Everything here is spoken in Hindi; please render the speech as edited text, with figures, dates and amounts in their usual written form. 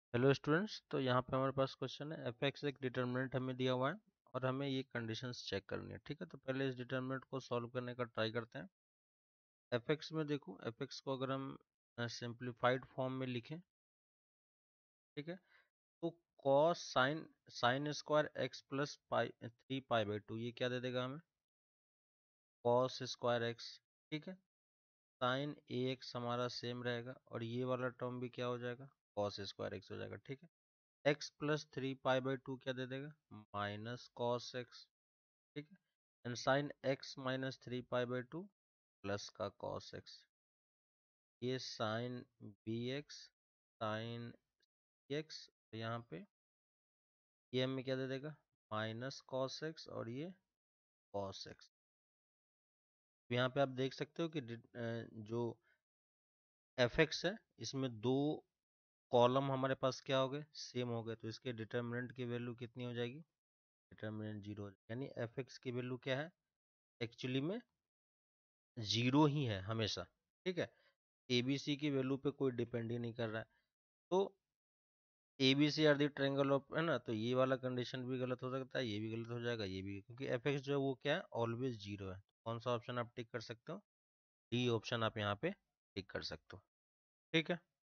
हेलो स्टूडेंट्स, तो यहाँ पे हमारे पास क्वेश्चन है एफ एक्स एक डिटर्मिनेंट हमें दिया हुआ है और हमें ये कंडीशंस चेक करनी है। ठीक है, तो पहले इस डिटर्मिनेंट को सॉल्व करने का ट्राई करते हैं। एफ एक्स में देखो, एफ एक्स को अगर हम सिंप्लीफाइड फॉर्म में लिखें, ठीक है, तो cos sine sine square x plus pi 3 पाई/2 ये क्या दे देगा हमें? Cos square x. ठीक है, साइन ए एक्स हमारा सेम रहेगा और ये वाला टर्म भी क्या हो जाएगा? कॉस स्क्वायर एक्स हो जाएगा। ठीक है, एक्स प्लस 3 पाई/2 क्या दे देगा? Minus cos x. ठीक है, एंड साइन एक्स माइनस 3 पाई/2 प्लस का कॉस एक्स। ये sine B x, sine x, यहाँ पे ये हमें क्या दे देगा? माइनस कॉस एक्स और ये कॉस एक्स। यहाँ पे आप देख सकते हो कि जो एफ एक्स है इसमें दो कॉलम हमारे पास क्या हो गए? सेम हो गए, तो इसके डिटर्मिनेंट की वैल्यू कितनी हो जाएगी? डिटर्मिनेंट जीरो हो जाएगी। यानी एफ एक्स की वैल्यू क्या है? एक्चुअली में जीरो ही है हमेशा। ठीक है, ए बी सी की वैल्यू पे कोई डिपेंड ही नहीं कर रहा है। तो A B C are the triangle of, है ना, तो ये वाला कंडीशन भी गलत हो सकता है, ये भी गलत हो जाएगा, ये भी, क्योंकि एफ एक्स जो है वो क्या है? ऑलवेज जीरो है। कौन सा ऑप्शन आप टिक कर सकते हो? डी ऑप्शन आप यहाँ पे टिक कर सकते हो। ठीक है।